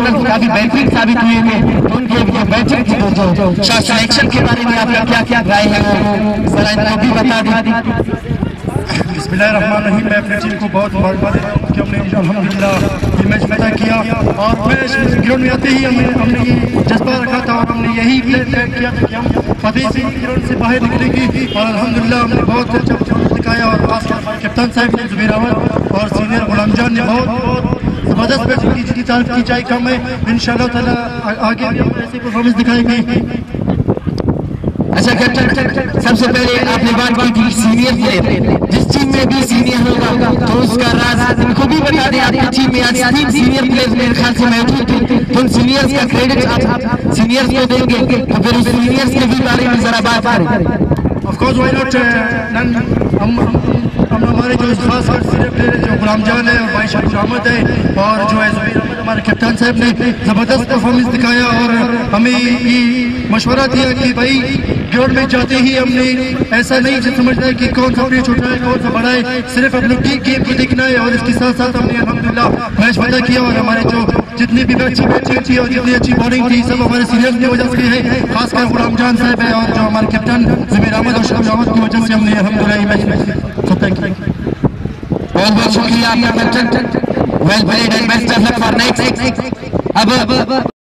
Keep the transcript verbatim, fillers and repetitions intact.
Bowler काफी बेहतरीन साबित हुए थे, उनके जो बैटिंग जो शॉट सिलेक्शन के बारे में आपका क्या क्या राय है, जरा इनको भी बता दें। बिस्मिल्लाहिर्रहमानिर्रहीम। मैं अपनी टीम को बहुत मुबारकबाद देता हूं कि हमने अल्हम्दुलिल्लाह ये मैच पैदा किया और मैच ग्राउंड में आते ही हमने हमने ये जज्बा रखा था और हमने यही तय किया था कि हम फतेह से ग्राउंड से बाहर निकलेंगे और अल्हम्दुलिल्लाह हमने बहुत अच्छा परफॉर्मेंस दिखाया और खासकर कप्तान साहब ने जुबैर अहमद और सीनियर गुलाम जान ने बहुत बहुत जबरदस्त बैटिंग की, जिसकी तारीफ की जाए कम है। इंशाअल्लाह ताला आगे भी हम ऐसी परफॉर्मेंस दिखाएंगे। अच्छा कैप्टन, सबसे पहले आपने बात की थी सीनियर प्लेयर, जिस टीम में भी सीनियर होगा तो उसका राज इनको भी बता दें। आपकी टीम में आज तीन सीनियर प्लेयर मेरे ख्याल से मौजूद थे, तो उन सीनियर्स का क्रेडिट आप सीनियर्स को देंगे, तो फिर उस सीनियर्स के भी बारे में जरा बात करें। ऑफ कोर्स व्हाई नॉट, हम हम हमारे जो खास सीनियर प्लेयर जो गुलाम जान है और भाई शाहिद अहमद है और जो है जुबैर अहमद, हमारे कप्तान साहब ने जबरदस्त परफॉर्मेंस दिखाया और हमें ये मशवरा दिया कि भाई ग्राउंड में जाते ही हमने ऐसा नहीं समझना है कि कौन सा प्लेयर छोटा है कौन सा बड़ा है, सिर्फ अपनी टीम गेम को देखना है और इसके साथ साथ हमने अल्हम्दुलिल्लाह मैच पैदा किया और हमारे जो जितनी भी अच्छी बैटिंग थी और जितनी अच्छी बॉलिंग थी सब हमारे सीनियर्स की वजह से है, खासकर गुलाम जान साहब है और जो हमारे कैप्टन जुबैर अहमद और शाहिद अहमद की वजह से हमने अल्हम्दुलिल्लाह ये मैच। सो थैंक यू, बहुत बहुत शुक्रिया आपका captain, well played and best of luck for next. अब